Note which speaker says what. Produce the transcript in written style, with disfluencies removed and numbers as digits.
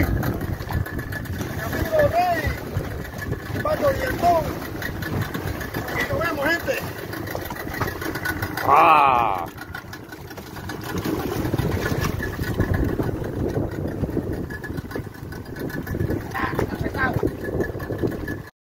Speaker 1: Mi amigo Rey, Paco Dientón. Aquí nos vemos, gente.
Speaker 2: ¡Ah!